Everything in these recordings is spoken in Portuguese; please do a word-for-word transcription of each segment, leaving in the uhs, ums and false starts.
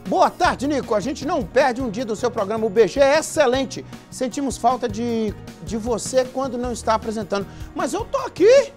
Boa tarde, Nico. A gente não perde um dia do seu programa. O B G é excelente. Sentimos falta de, de você quando não está apresentando. Mas eu tô aqui.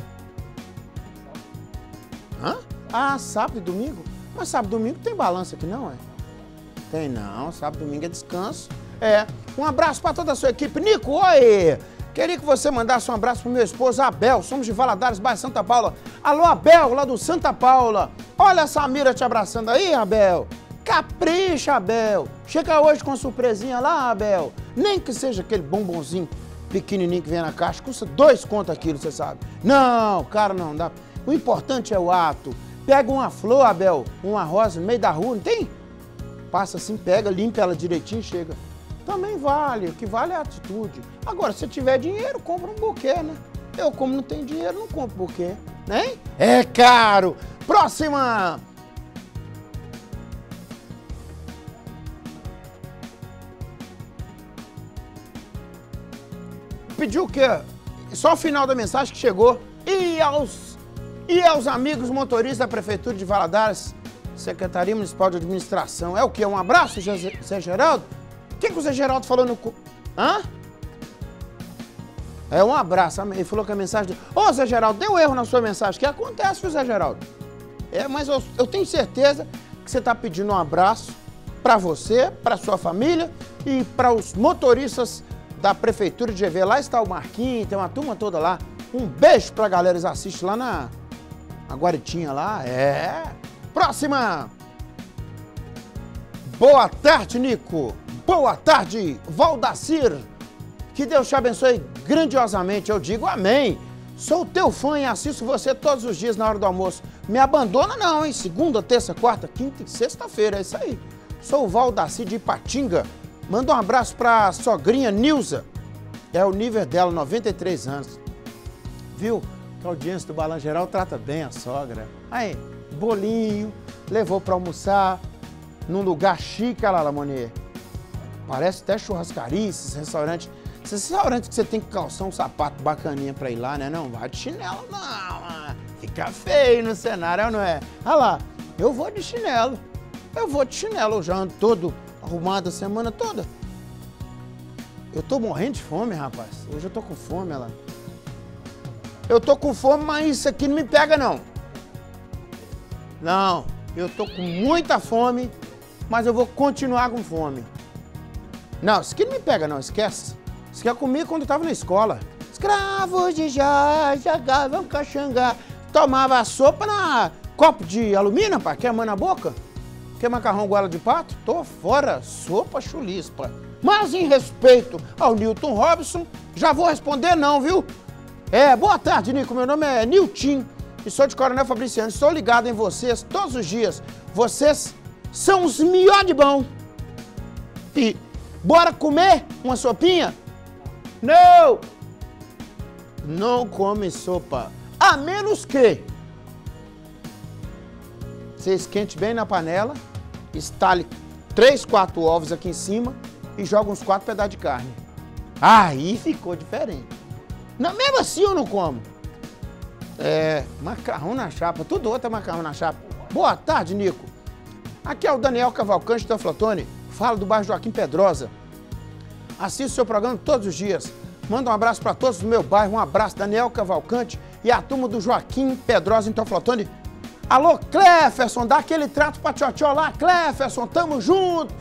Hã? Ah, sábado e domingo? Mas sábado e domingo tem balança aqui, não é? Tem não. Sábado e domingo é descanso. É. Um abraço para toda a sua equipe. Nico, oi! Queria que você mandasse um abraço pro meu esposo, Abel. Somos de Valadares, bairro Santa Paula. Alô, Abel, lá do Santa Paula. Olha a Samira te abraçando aí, Abel. Capricha, Abel. Chega hoje com surpresinha lá, Abel. Nem que seja aquele bombonzinho pequenininho que vem na caixa. Custa dois contos aquilo, você sabe. Não, cara, não dá. O importante é o ato. Pega uma flor, Abel, uma rosa no meio da rua, não tem? Passa assim, pega, limpa ela direitinho e chega. Também vale, o que vale é a atitude. Agora, se tiver dinheiro, compra um buquê, né? Eu, como não tenho dinheiro, não compro buquê, né? É caro! Próxima! Pediu o quê? Só o final da mensagem que chegou. E aos, e aos amigos motoristas da Prefeitura de Valadares, Secretaria Municipal de Administração. É o quê? Um abraço, Zé Geraldo? O que, que o Zé Geraldo falou no... Hã? É um abraço. Ele falou que a mensagem... Ô, Zé Geraldo, deu erro na sua mensagem. O que acontece, viu, Zé Geraldo? É, mas eu, eu tenho certeza que você está pedindo um abraço para você, para sua família e para os motoristas da Prefeitura de G V. Lá está o Marquinhos, tem uma turma toda lá. Um beijo para a galera que assiste lá na, na Guaritinha lá. É. Próxima. Boa tarde, Nico. Boa tarde, Valdacir. Que Deus te abençoe grandiosamente. Eu digo amém. Sou teu fã e assisto você todos os dias na hora do almoço. Me abandona não, hein? Segunda, terça, quarta, quinta e sexta-feira. É isso aí. Sou o Valdacir de Ipatinga. Manda um abraço pra sogrinha Nilza. É o nível dela, noventa e três anos. Viu? Que a audiência do Balanço Geral trata bem a sogra. Aí, bolinho, levou pra almoçar num lugar chique, olha lá, Lamonier. Parece até churrascaria, esses restaurantes. Esses restaurantes que você tem que calçar um sapato bacaninha pra ir lá, né? Não vai de chinelo, não. Fica feio no cenário, não é? Olha lá, eu vou de chinelo. Eu vou de chinelo, eu já ando todo arrumado a semana toda. Eu tô morrendo de fome, rapaz. Hoje eu tô com fome, olha lá. Eu tô com fome, mas isso aqui não me pega, não. Não, eu tô com muita fome, mas eu vou continuar com fome. Não, isso aqui não me pega, não, esquece. Isso aqui eu comia quando eu tava na escola. Escravos de já, jogavam caxangá. Tomava sopa na copo de alumínio, pá, queimando a boca. Quer macarrão goela de pato? Tô fora, sopa chulispa. Mas em respeito ao Newton Robson, já vou responder não, viu? É, boa tarde, Nico. Meu nome é Nilton e sou de Coronel Fabriciano. Estou ligado em vocês todos os dias. Vocês são os melhores de bom. E bora comer uma sopinha? Não! Não come sopa. A menos que você esquente bem na panela, estale três, quatro ovos aqui em cima e joga uns quatro pedaços de carne. Aí ficou diferente. Não, mesmo assim eu não como. É, macarrão na chapa, tudo outro é macarrão na chapa. Boa tarde, Nico. Aqui é o Daniel Cavalcante da Flatone, falo do bairro Joaquim Pedrosa. Assisto seu programa todos os dias. Manda um abraço para todos do meu bairro. Um abraço, Daniel Cavalcante e a turma do Joaquim Pedrosa em Teoflotone. Alô, Cleferson, dá aquele trato pra tchotchó lá, Cleferson, tamo junto.